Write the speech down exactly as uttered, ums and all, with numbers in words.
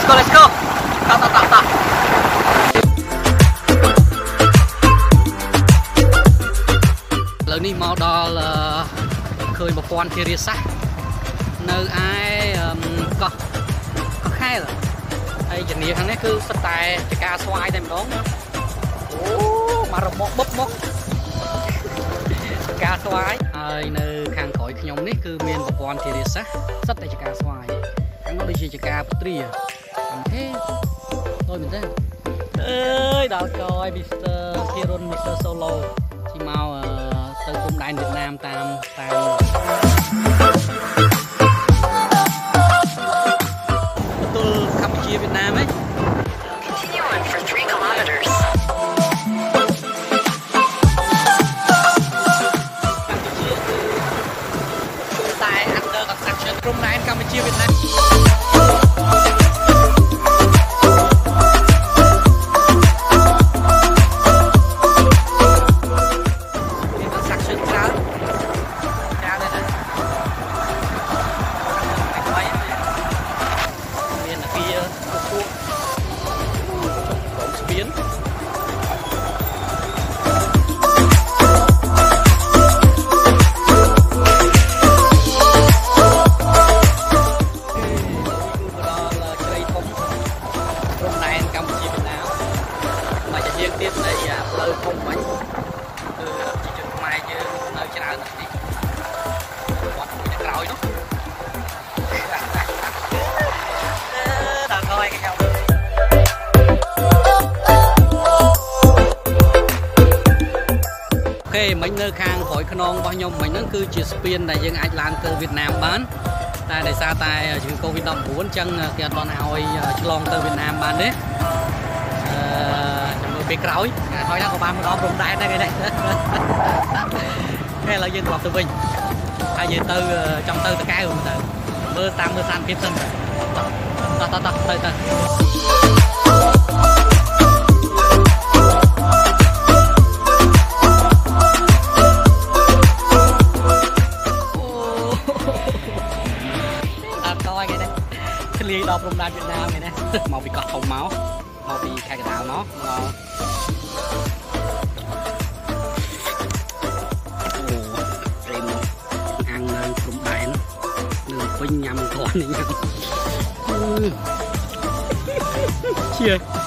go let's go តោះតោះតោះតោះឥឡូវនេះមកដល់ឃើញប្រព័ន្ធធារាសាស្ត្រនៅឯកោះកោះខែលហើយជំនាញខាងនេះគឺសិតតែចកាស្វាយតែម្ដងអូមករបបបុកមកចកាស្វាយហើយនៅខាងក្រោយខ្ញុំនេះគឺមានប្រព័ន្ធធារាសាស្ត្រសិតតែចកាស្វាយខាងនោះដូចជាចកាពត្រាអូខេដូចមែនទេអើយដល់ក្រោយ Mister Kiron Mister Solo ជិះមកទៅព្រំដែនវៀតណាមតាមតាមបន្ទល់កម្ពុជាវៀតណាមហ៎ Continue on for three kilometers តែ under construction ព្រំដែនកម្ពុជាវៀតណាមទៀតនៃផ្លូវធំវិញគឺជាជនខ្មែរយើងនៅច្រើនណាស់នេះគាត់មួយនៅក្រោយនោះដល់ក្រោយគេខ្ញុំអូខេមិញនៅខាងក្រោយខ្នងរបស់ខ្ញុំមិញហ្នឹងគឺជាស្ពានដែលយើងអាចឡើងទៅវៀតណាមបានតែដោយសារតែជំងឺ Covid ដប់ប្រាំបួន អញ្ចឹងគេអត់បានឲ្យឆ្លងទៅវៀតណាមបានទេពេលក្រោយហើយណាក៏បានមកដល់ព្រំដែនដែរគេនេះគេឥឡូវយើងត្រឡប់ទៅវិញហើយយើងទៅចង់ទៅតកែវទៅមើលតាមមើលសានភាពសិនតោះតោះតោះទៅទៅអត់ដល់គេនេះធ្លាយដល់ព្រំដែនវៀតណាមគេនេះមកពីកោះធំមកមកពីខេត្តកណ្ដាលមកមកអូព្រេងអាំងនៅព្រំដែននៅពេញញ៉ាំគ្រាន់នេះញ៉ាំជា